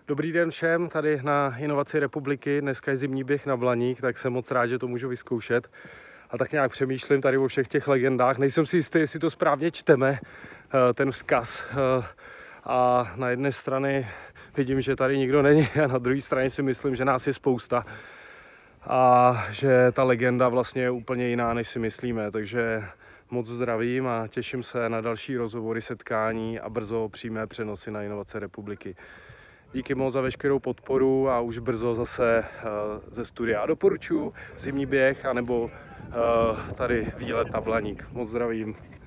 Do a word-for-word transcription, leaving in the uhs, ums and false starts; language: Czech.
Dobrý den všem, tady na Inovaci republiky, dneska je zimní běh na Blaník, tak jsem moc rád, že to můžu vyzkoušet. A tak nějak přemýšlím tady o všech těch legendách, nejsem si jistý, jestli to správně čteme, ten vzkaz. A na jedné straně vidím, že tady nikdo není a na druhé straně si myslím, že nás je spousta. A že ta legenda vlastně je úplně jiná, než si myslíme, takže moc zdravím a těším se na další rozhovory, setkání a brzo přímé přenosy na Inovace republiky. Díky moc za veškerou podporu a už brzo zase uh, ze studia. A doporučuji zimní běh anebo uh, tady výlet na Blaník. Moc zdravím.